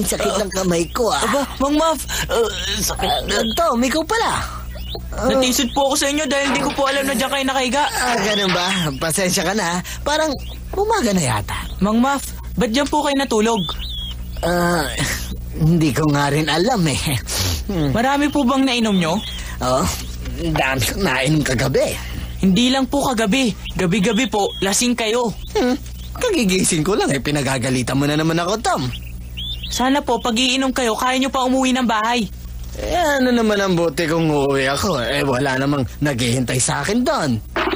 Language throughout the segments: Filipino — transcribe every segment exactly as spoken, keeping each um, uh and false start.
sakit ng kamay ko ah. Aba, Mang Muff, uh, sakit na. Uh, Tom, ikaw pala. Uh, Natisod po ako sa inyo dahil hindi ko po alam na dyan kayo nakahiga. Ah, ganun ba? Pasensya ka na. Parang umaga na yata. Mang Muff, ba't dyan po kayo natulog? Ah, hindi ko nga rin alam eh. Hmm. Marami po bang nainom nyo? Oh, dami kong nainom kagabi. Hindi lang po kagabi. Gabi-gabi po, lasing kayo. Hmm. Kagigising ko lang eh, pinagagalitan mo na naman ako, Tom. Sana po, pag iinom kayo, kaya nyo pa umuwi ng bahay. Eh, ano naman ang buti kung uuwi ako? Eh, wala namang naghihintay sa akin doon.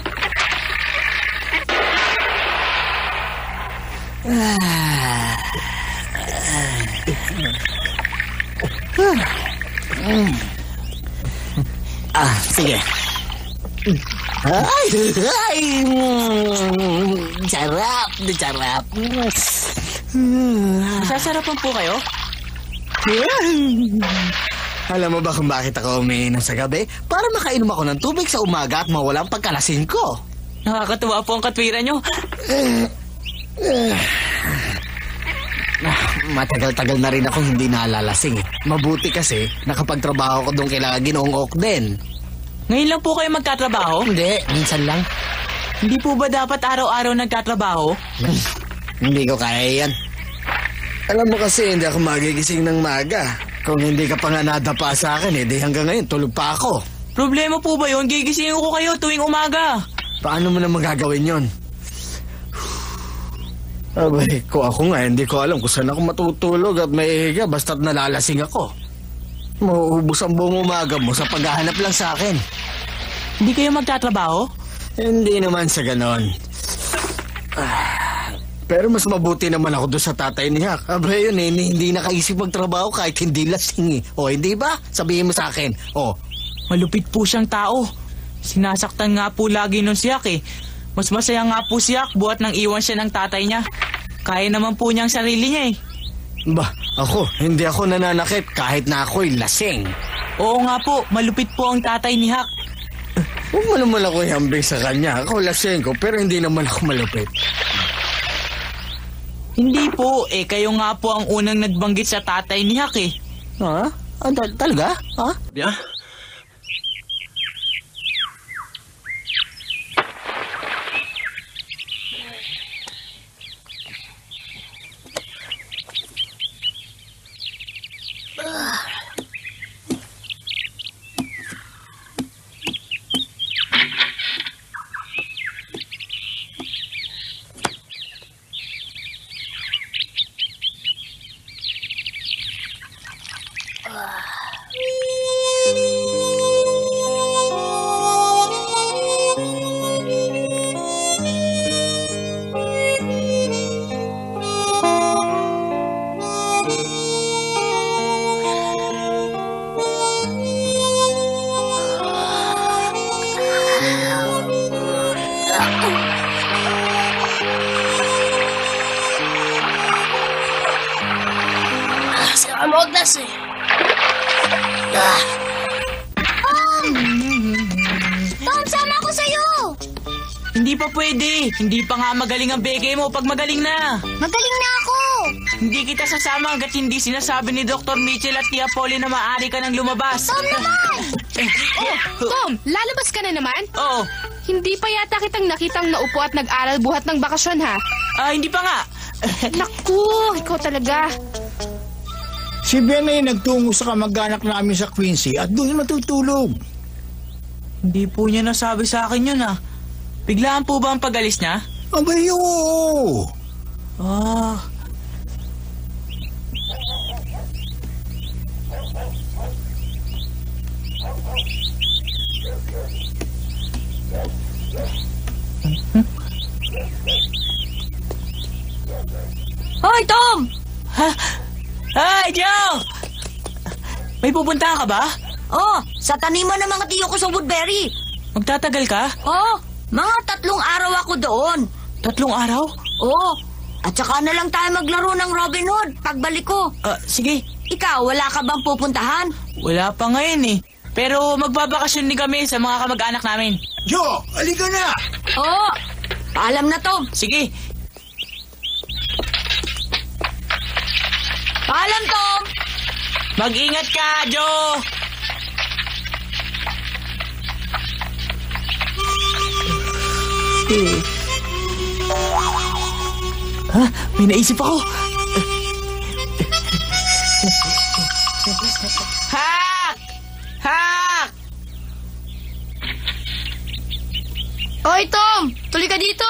Ah. Ah, sige. Ay, ay, mm, sarap, sarap. Masasarapan po kayo? Alam mo ba kung bakit ako umiinom sa gabi? Para makainom ako ng tubig sa umaga at mawala ang pagkalasing ko. Nakakatuwa po ang katwiran nyo. Ah, matagal-tagal na rin akong hindi nalalasing. Mabuti kasi nakapagtrabaho ko doon kila Ginoong Ok din. Ngayon lang po kayo magtatrabaho? Hindi, minsan lang. Hindi po ba dapat araw-araw nagtatrabaho? Hindi ko kaya yan. Alam mo kasi hindi ako magigising ng maga. Kung hindi ka pa nga nadapa sa akin, eh, di hanggang ngayon tulog pa ako. Problema po ba yun? Gigisingin ko kayo tuwing umaga. Paano mo na magagawin yon? Abay, ko ako nga, hindi ko alam kung saan ako matutulog at may higa basta't nalalasing ako. Mauubos ang buong umaga mo sa paghahanap lang sa akin. Hindi kayo magtatrabaho? Hindi naman sa ganon. Ah, pero mas mabuti naman ako doon sa tatay ni Hak. Abay yun eh, hindi nakaisip magtrabaho kahit hindi lasing eh. O hindi ba? Sabihin mo sa akin. O. Malupit po siyang tao. Sinasaktan nga po lagi nun si Hak eh. Mas masaya nga po si Hak buhat nang iwan siya ng tatay niya. Kaya naman po niyang sarili niya eh. Ba, ako, hindi ako nananakit kahit na ako'y lasing. Oo nga po, malupit po ang tatay ni Hak. Huwag mo naman ako ihambing sa kanya. Ako lasing ko, pero hindi naman ako malupit. Hindi po, eh kayo nga po ang unang nagbanggit sa tatay ni Hak eh. Ha? Ah, tal- talaga? Ha? Yeah? Amogdas eh. Ah. Tom! Tom, sama ako sa'yo! Hindi pa pwede. Hindi pa nga magaling ang bege mo pag magaling na. Magaling na ako! Hindi kita sasama hanggat hindi sinasabi ni Doctor Mitchell at Tia Polly na maaari ka nang lumabas. Tom naman! Oh, Tom, lalabas ka na naman? Oo. Hindi pa yata kitang nakitang naupo at nag-aral buhat ng bakasyon, ha? Ah, hindi pa nga. Naku, ikaw talaga. Si Ben ay nagtungo sa kamag-anak namin sa Quincy at doon matutulog. Hindi po niya nasabi sa akin yun ah. Biglaan po ba ang pag-alis niya? Abay, oo. Ah. Hoy, Tom! Ha? Hi, Joe! May pupunta ka ba? Oh, sa taniman ng mga tiyo ko sa Woodbury. Magtatagal ka? Oh, mga tatlong araw ako doon. Tatlong araw? Oh, at saka na lang tayo maglaro ng Robin Hood pagbalik ko. Ah, sige. Ikaw, wala ka bang pupuntahan? Wala pa ngayon eh. Pero magbabakasyon din kami sa mga kamag-anak namin. Jo, halika na! Oh, paalam na, Tom. Sige. Paalam, Tom! Mag-ingat ka, Joe! Ha? May naisip ako! Hak! Hak! Hoy, Tom! Tuloy ka dito!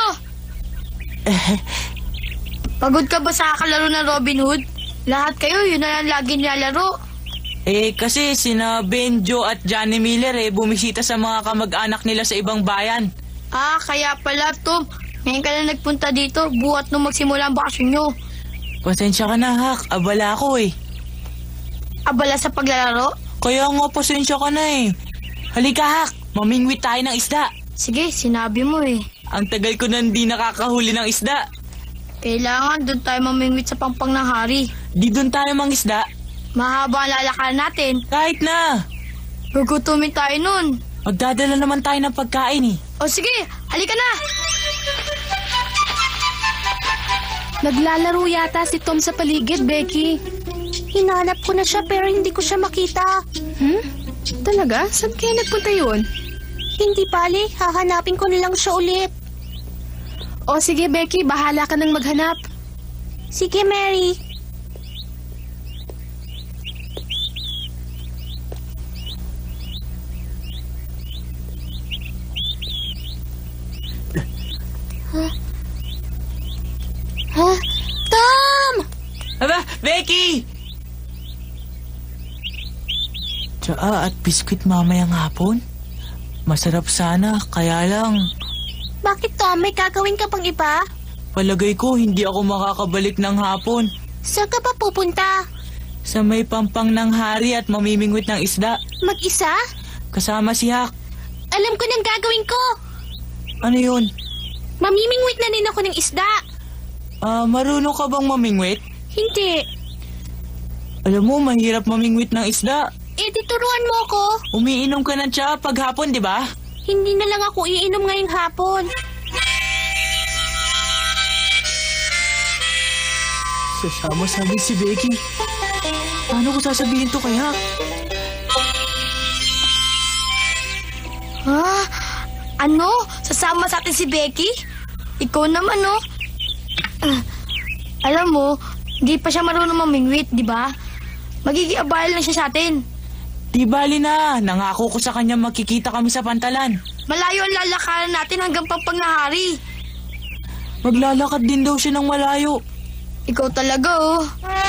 Pagod ka ba sa kalaro ng Robin Hood? Lahat kayo, yun na lang lagi nilalaro. Eh, kasi sina Benjo at Johnny Miller eh, bumisita sa mga kamag-anak nila sa ibang bayan. Ah, kaya pala, Tom. Ngayon ka lang nagpunta dito, buhat nung magsimula ang bakasyon nyo. Pasensya ka na, Hak. Abala ako eh. Abala sa paglalaro? Kaya nga, pasensya ka na eh. Halika, Hak. Mamingwit tayo ng isda. Sige, sinabi mo eh. Ang tagal ko nang di nakakahuli ng isda. Kailangan doon tayo mamingwit sa pampang ng hari. Di doon tayo mangisda. Mahaba ang lalakaran natin. Kahit na. Gugutumin tayo nun. Magdadala naman tayo ng pagkain eh. O sige, halika na! Naglalaro yata si Tom sa paligid, Becky. Hinanap ko na siya pero hindi ko siya makita. Hmm? Talaga? Saan kaya nagpunta yun? Hindi bali, hahanapin ko na lang siya ulit. O sige, Becky, bahala ka nang maghanap. Sige, Mary. Huh? Huh? Tom! Aba, Becky! Tsaa at biskwit mamayang hapon? Masarap sana, kaya lang... Bakit, Tom? May gagawin ka pang iba? Palagay ko, hindi ako makakabalik ng hapon. Saan ka ba pupunta? Sa may pampang ng hari at mamimingwit ng isda. Mag-isa? Kasama si Hak. Alam ko nang gagawin ko. Ano yun? Mamimingwit na rin ako ng isda. Ah, marunong ka bang mamingwit? Hindi. Alam mo, mahirap mamingwit ng isda. Eh, di turuan mo ako. Umiinom ka ng tsaa pag hapon, di ba? Hindi na lang ako iinom ngayong hapon. Sasama sa amin si Becky. Paano ko sasabihin to kay Hak? Ha? Ano? Sasama sa atin si Becky? Ikaw naman, no? Ah, alam mo, hindi pa siya marunong mamingwit, di ba? Magiging abala lang siya sa atin. Di bali na, nangako ko sa kanya makikita kami sa pantalan. Malayo ang lalakaran natin hanggang pampang na hari. Maglalakad din daw siya ng malayo. Ikaw talaga, oh.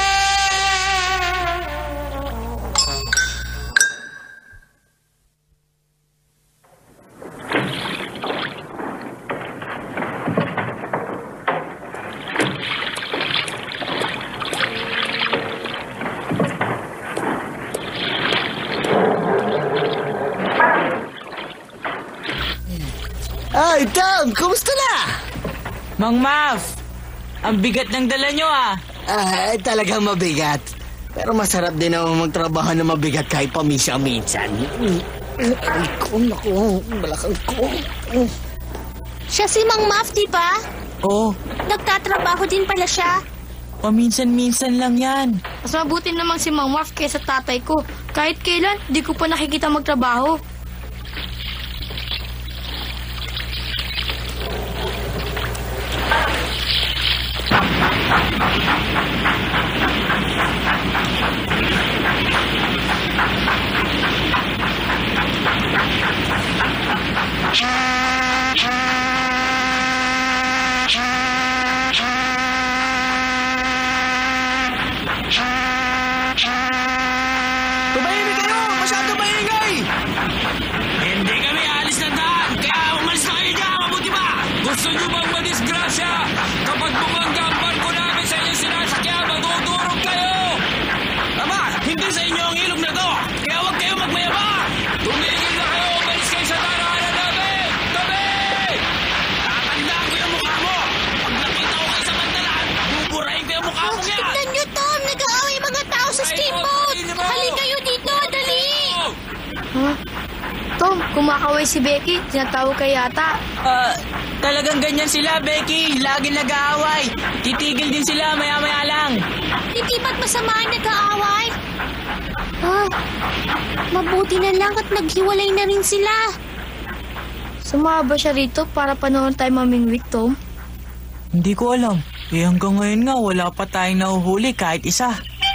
Ay, Tom! Kumusta na? Mang Mav, ang bigat ng dala nyo ah. Ah, talagang mabigat. Pero masarap din naman magtrabaho na mabigat kahit paminsan-minsan. Ay ko, naku, balakang ko. Siya si Mang Muff, di ba? Oo, Nagtatrabaho din pala siya. paminsan-minsan lang yan. Mas mabuti namang si Mang Muff kaysa tatay ko. Kahit kailan, di ko pa nakikita magtrabaho. Tumahimik kayo! Masyado maingay! Hindi kami alis na daan! Kaya umalis na kayo dyan! Mabuti ba? Gusto nyo bang madisgrasya? Kapag bumangga ang barko namin sa inyong sinasakyan, magudurog kayo! Ama, hindi sa inyo ang ilog na to! Kaya huwag kayo magmayabang! Tumigil na kayo! Umalis kayo sa darahanan namin! Tabi! Tatandaan ko yung mukha mo! Pag nakita ko kayo sa pantalan, buburahin ko yung mukha mo yan! Tignan niyo, Tom! Nag-aaway mga tao sa steamboat! Halika kayo dito! Dali! Ha? Tom, kumakaway si Becky. Tinatawag ka yata. Ah, Talagang ganyan sila, Becky. Laging nag-aaway. Titigil din sila maya-maya lang. Hindi ba't masama ang nag-aaway? Ah, mabuti na lang at naghiwalay na rin sila. Sumama ba siya rito para panoorin tayo mamingwit, Tom? Hindi ko alam. Eh hanggang ngayon nga, wala pa tayong nahuhuli kahit isa.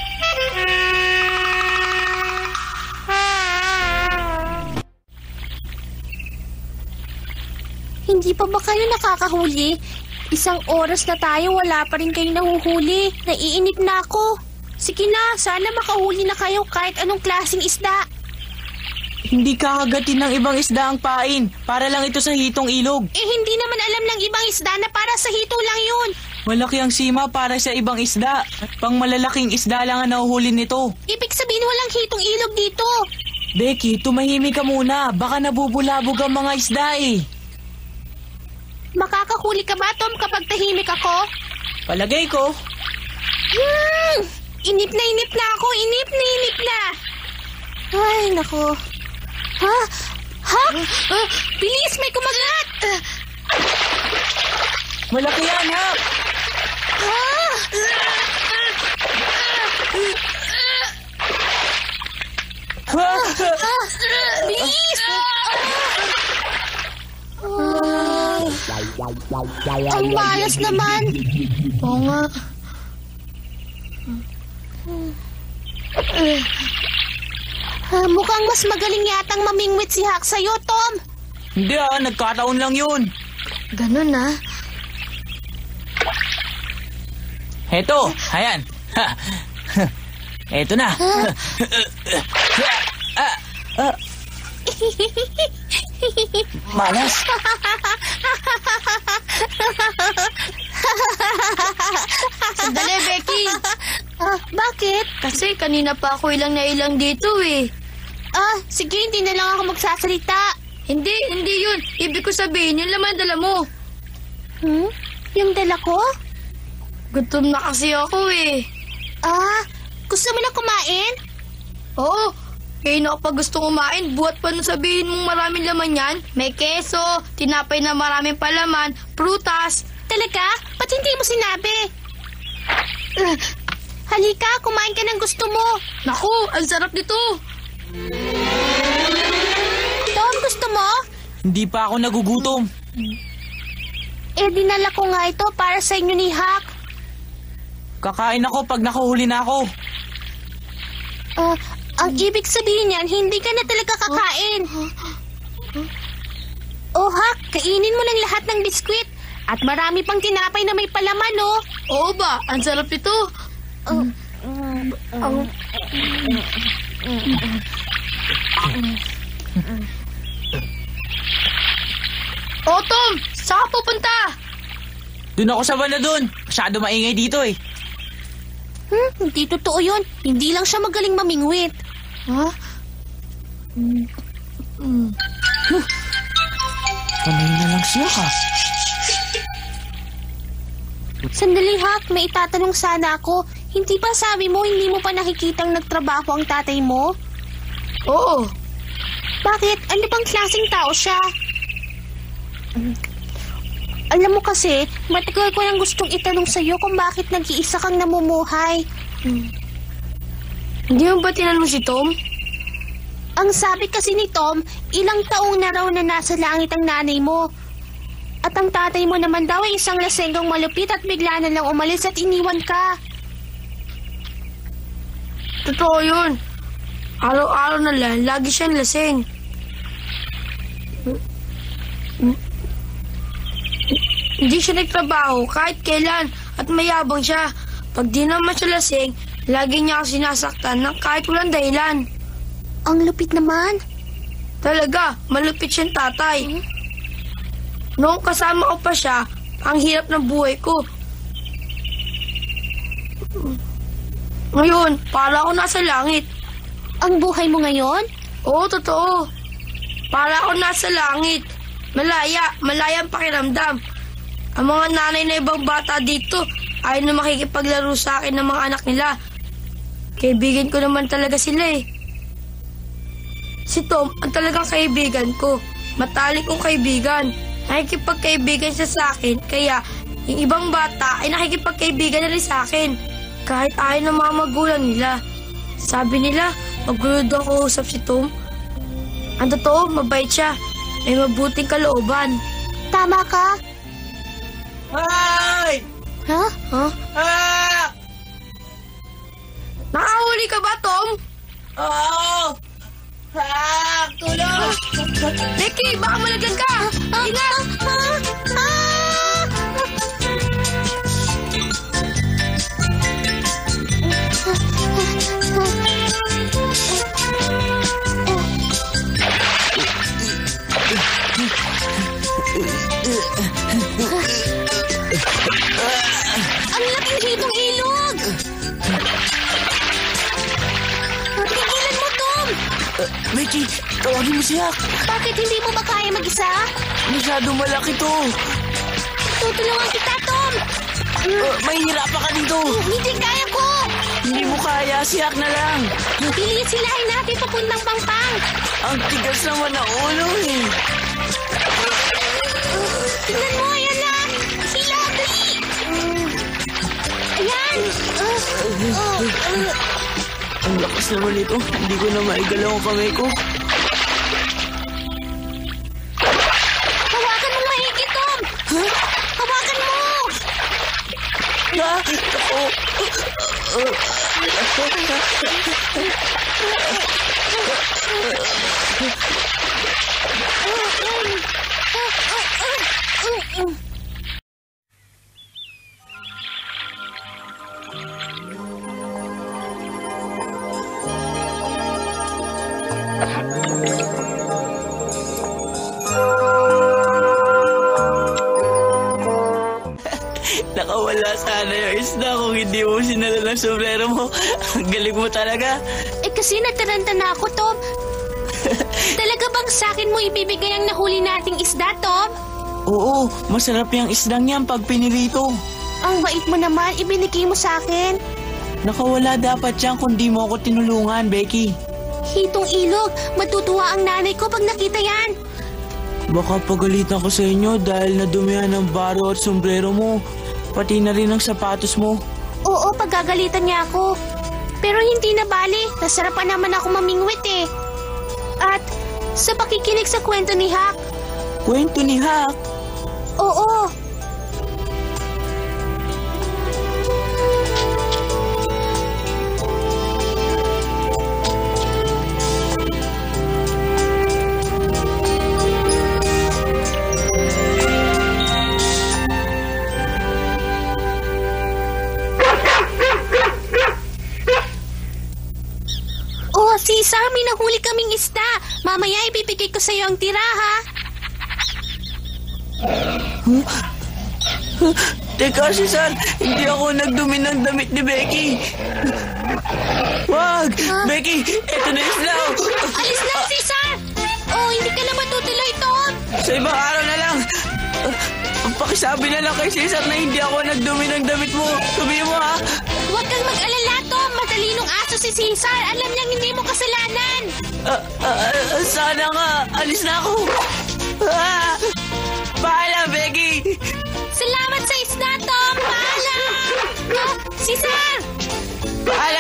Hindi pa ba kayo nakakahuli? Isang oras na tayo, wala pa rin kayo nahuhuli. Naiinip na ako. Sige na, sana makahuli na kayo kahit anong klaseng isda. Hindi kakagatin ng ibang isda ang pain. Para lang ito sa hitong ilog. Eh hindi naman alam ng ibang isda na para sa hito lang yun. Malaki ang sima para sa ibang isda. Pang malalaking isda lang ang nahuhuli nito. Ibig sabihin walang hitong ilog dito. Becky, tumahimik ka muna. Baka nabubulabog ang mga isda eh. Makakahuli ka ba, Tom, kapag tahimik ako? Palagay ko. Hmm, inip na inip na ako. Inip na inip na. Ay, nako. Ha? Ha? Ah, bilis, may kumagat. Malaki yan, ha? Ah! Ha? Ah! Bilis! Ay, ang malas naman. Oo nga. Ah, mukhang mas magaling yatang mamingwit si Hak sa'yo, Tom. Hindi ah, nagkataon lang yun. Ganun ah. Heto, ayan. Ha. Eto na. Ah, ah. Malas. Sandali, Becky. Ah, bakit? Kasi kanina pa ako ilang na ilang dito eh. Ah, sige, hindi na lang ako magsasalita. Hindi, hindi yun. Ibig ko sabihin, yung laman dala mo. Hmm? Yung dala ko? Gutom na kasi ako eh. Ah, gusto mo na kumain? Oo, kaya na kapag gusto kumain, buhat pa na sabihin mong maraming laman yan. May keso, tinapay na maraming palaman, prutas. Talaga? Ba't hindi mo sinabi? Uh, halika, kumain ka ng gusto mo. Naku, ang sarap nito. Tom, gusto mo? Hindi pa ako nagugutom. Eh, dinala ko nga ito para sa inyo ni Hak. Kakain ako pag nakahuli na ako. Ah, ang ibig sabihin niyan, hindi ka na talaga kakain. Oh, Hak, kainin mo ng lahat ng biskwit. At marami pang tinapay na may palaman, oh. Oo ba, ang sarap nito. Oh, Ang... Oh, Tom, saan ka pupunta? Doon ako sa banda doon. Masyado maingay dito eh. hmm, hindi totoo yun. Hindi lang siya magaling mamingwit. Ha? Panay na lang siya ka. Sandali, Hak, may itatanong sana ako. Hindi ba sabi mo hindi mo pa nakikitang nagtrabaho ang tatay mo? Oo. Bakit? Ano bang klaseng tao siya? Alam mo kasi, matagal ko nang gustong itanong sa'yo kung bakit nag-iisa kang namumuhay. Hindi mo ba tinanong si Tom? Ang sabi kasi ni Tom, ilang taong na raw na nasa langit ang nanay mo. At ang tatay mo naman daw ay isang lasenggong malupit at bigla na lang umalis at iniwan ka. Totoo yun. Araw-araw na lang, lagi siyang lasing. Hindi siya nagtrabaho kahit kailan at mayabang siya. Pag di naman siya lasing, lagi niya ako sinasaktan ng kahit walang dahilan. Ang lupit naman. Talaga, malupit siyang tatay. Noong kasama ko pa siya, ang hirap ng buhay ko. Ngayon, para ako nasa langit. Ang buhay mo ngayon? Oo, totoo. Para ako nasa langit. Malaya, malaya ang pakiramdam. Ang mga nanay na ibang bata dito ay na makikipaglaro sa akin ng mga anak nila. Kaibigan ko naman talaga sila eh. Si Tom ang talagang kaibigan ko. Matalik kong kaibigan. nakikipagkaibigan siya sa akin, kaya yung ibang bata ay nakikipagkaibigan na rin sa akin. Kahit ayaw ng mga magulang nila. Sabi nila, magulo daw kausap si Tom. Ang totoo, mabait siya. May mabuting kalooban. Tama ka? Ay! Ha? Huh? Ah! Nakahuli ka ba, Tom? Oo! Ah! Tulong! Becky, baka malaglag ka! Ingat! Ah! Ah! Ang laking hitong ilog! Tigilan mo, Tom! Becky, tawagin mo siya. Bakit hindi mo ba kaya mag-isa? Masyado malaki to. Tutulungan kita, Tom! Uh, mahihirapan ka dito. Hindi kaya ko! Hindi mo kaya, siyak na lang. Pilisilahin natin papuntang Pangpang! Ang tigas naman na ulo eh. Tingnan mo, ayan na! Sila, dali! Ayan! Ang lakas naman ito. Hindi ko na maigalaw ang kamay ko. Hawakan mong maigi, Tom! Hawakan mo! Ah! Ako! Nakawala sana yung isda kung hindi mo sinala ng sombrero mo. Ang galing mo talaga. Eh kasi nataranta na ako, Tom. Talaga bang sa akin mo ibibigay ang nahuli nating isda, Tom? Oo, masarap yung isdang yan pag pinirito. Ang bait mo naman, ibinigay mo sa akin. Nakawala dapat yan kung di mo ako tinulungan, Becky. Hitong ilog, matutuwa ang nanay ko pag nakita yan. Baka pagalitan ko sa inyo dahil nadumihan ng baro at sombrero mo. Pati na rin ang sapatos mo. Oo, pagagalitan niya ako. Pero hindi na bali, nasarapan naman ako mamingwit eh. At sa pakikinig sa kwento ni Hak. Kwento ni Hak? Oo. Oh, Cesar, may nahuli kaming isda. Mamaya ibibigay ko sa'yo ang tira, ha? Teka, Cesar, hindi ako nagdumi ng damit ni Becky. Wag! Becky, eto na isla. Alis na, Cesar! Oh, hindi ka na matutuloy, Tom. Sa ibang araw na lang. Uh, pakisabi na lang kay Cesar na hindi ako nagdumi ng damit mo. Sabihin mo, ha? Huwag kang mag-alala, Tom. Matalinong aso si Cesar. Alam niyang hindi mo kasalanan. Uh, uh, sana nga. Alis na ako. Ah! Paalam, Becky! Salamat sa isda, Tom. Paalam! Oh, Cesar! Paalam!